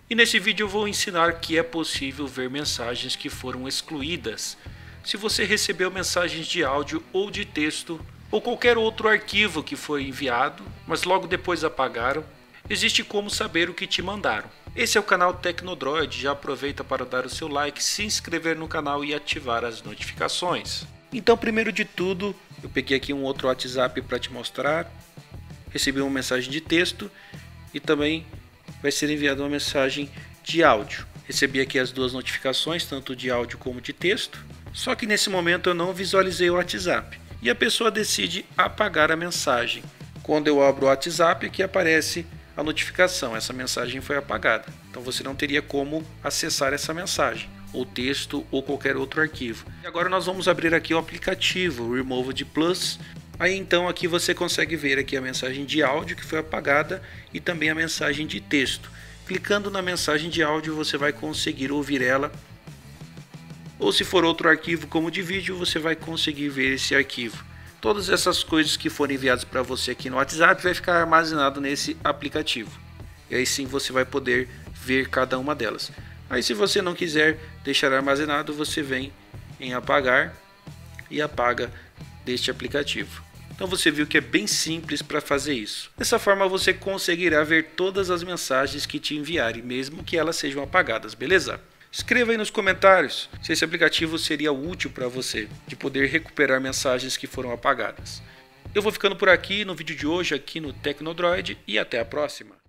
E nesse vídeo eu vou ensinar que é possível ver mensagens que foram excluídas. Se você recebeu mensagens de áudio ou de texto, ou qualquer outro arquivo que foi enviado, mas logo depois apagaram, existe como saber o que te mandaram. Esse é o canal Tecnodroid, já aproveita para dar o seu like, se inscrever no canal e ativar as notificações. Então, primeiro de tudo, eu peguei aqui um outro WhatsApp para te mostrar. Recebi uma mensagem de texto e também vai ser enviada uma mensagem de áudio. Recebi aqui as duas notificações, tanto de áudio como de texto. Só que nesse momento eu não visualizei o WhatsApp. E a pessoa decide apagar a mensagem. Quando eu abro o WhatsApp, aqui aparece a notificação, essa mensagem foi apagada. Então você não teria como acessar essa mensagem, ou texto, ou qualquer outro arquivo. E agora nós vamos abrir aqui o aplicativo, o Removed Plus. Aí então aqui você consegue ver aqui a mensagem de áudio que foi apagada e também a mensagem de texto. Clicando na mensagem de áudio você vai conseguir ouvir ela. Ou se for outro arquivo como de vídeo, você vai conseguir ver esse arquivo. Todas essas coisas que forem enviadas para você aqui no WhatsApp vai ficar armazenado nesse aplicativo. E aí sim você vai poder ver cada uma delas. Aí se você não quiser deixar armazenado, você vem em apagar e apaga deste aplicativo. Então você viu que é bem simples para fazer isso. Dessa forma você conseguirá ver todas as mensagens que te enviarem, mesmo que elas sejam apagadas, beleza? Escreva aí nos comentários se esse aplicativo seria útil para você, de poder recuperar mensagens que foram apagadas. Eu vou ficando por aqui no vídeo de hoje aqui no Tecnodroid e até a próxima.